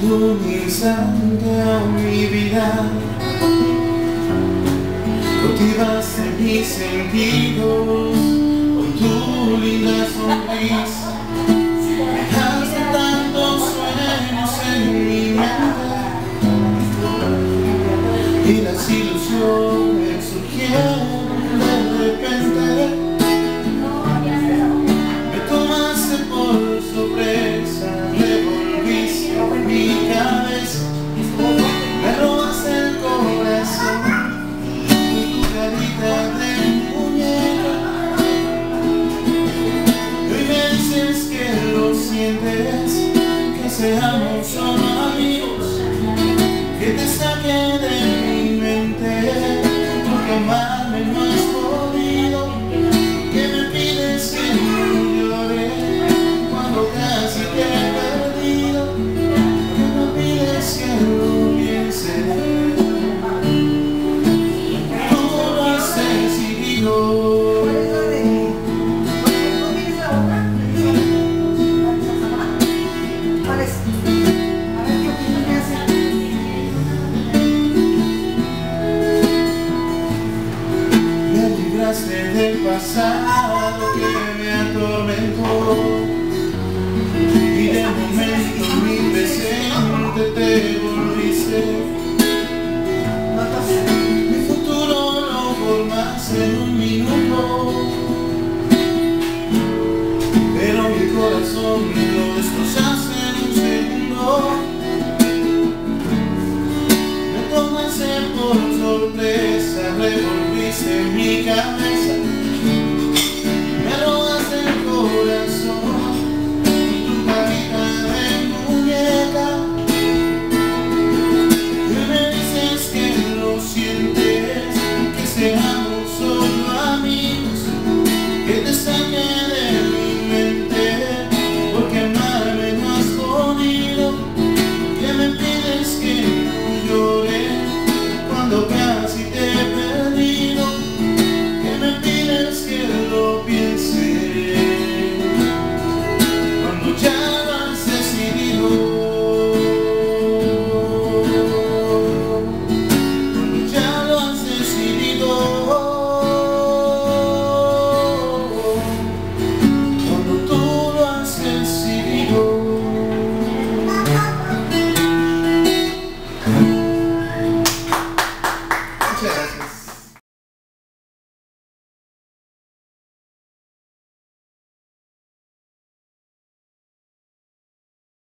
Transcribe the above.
un instante a mi vida, cautivaste mis sentidos con tu linda sonrisa. Dejaste tantos sueños en mi mente y las ilusiones surgieron de repente. Me tomaste por sorpresa, revolviste mi cabeza, me robaste el corazón con tu carita de muñeca. Y hoy me dices que lo sientes, que seamos solo amigos, que te saque de mi mente, porque amarme no has podido, que me pides que no llore cuando casi te he perdido, que me pides que no piense. Tú lo has decidido. Del pasado que me atormentó, y de momento mi presente te volviste. Mi futuro lo formaste en un minuto, pero mi corazón lo destrozaste en un segundo. Me tomaste por sorpresa, revolviste mi cabeza,